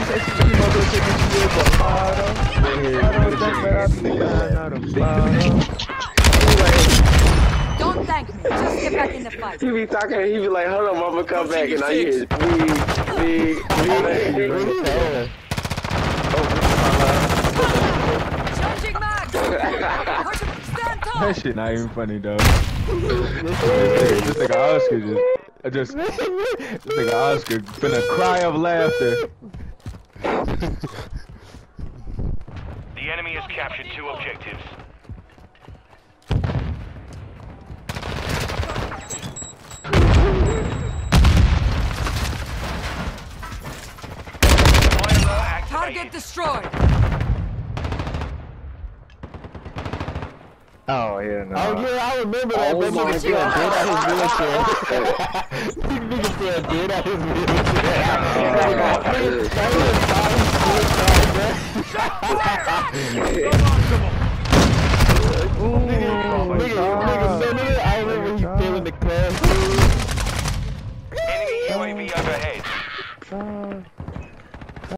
sei se te mandou que me Don't thank me. Just get back in the fight. He be talking, he be like, hold on, I'm gonna come back, and I hear Charging max. Stand tall. That shit not even funny though. This nigga Oscar this nigga Oscar finna cry of laughter. The enemy has captured 2 objectives. Target destroyed. Oh yeah, no. Oh yeah, I remember that. That nigga still dead out his wheelchair. This nigga still dead out his wheelchair. I remember he fell in the class. Enemy UAV overhead.